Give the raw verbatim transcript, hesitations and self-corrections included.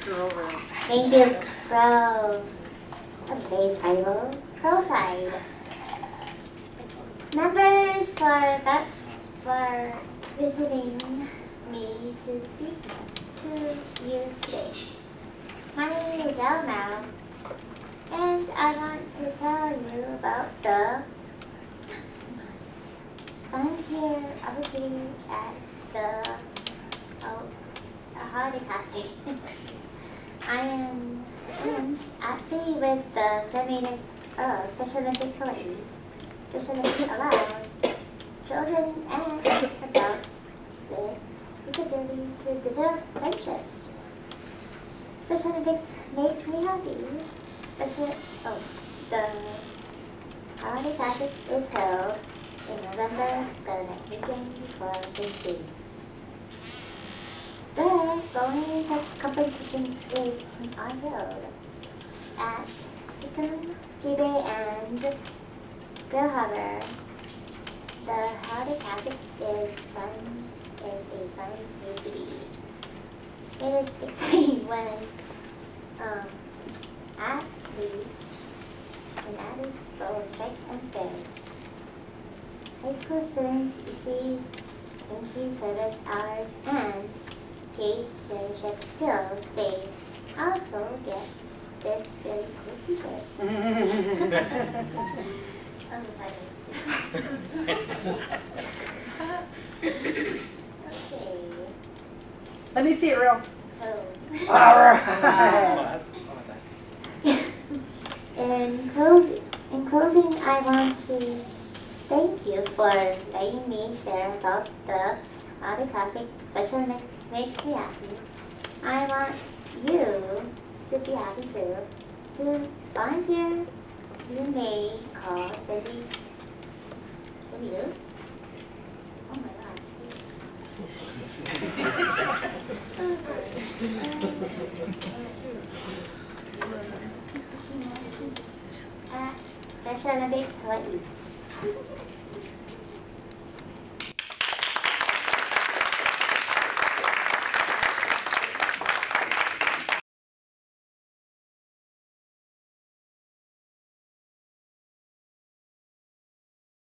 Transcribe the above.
Thank you, Pro. Okay, I will Pro side. Members for that for visiting me to speak to you today. My name is Elmar, and I want to tell you about the volunteer opportunity at the oh, the holiday cafe. I am in happy with the terminated oh, Special Olympics Hawaii. Special Olympics allow children and adults with disabilities to develop friendships. Special Olympics makes me happy. Special oh the holiday classic is held in November the next weekend before Thanksgiving. The following competition is on held at Hickam, Kibbe, and Bill Harbor. The holiday classic is fun is a fun place to be. It is exciting when um, athletes and athletes go strikes and spares. High school students receive increased service hours and taste leadership skills. They also get this really cool t-shirt. um, okay. Let me see it real. So. Alright. in, closing, in closing, I want to thank you for letting me share about the Holiday Classic Special Mix makes me happy. I want you to be happy too. To volunteer, you may call Cindy. Cindy Lou? Oh my god, she's... uh, Special Olympics Hawaii.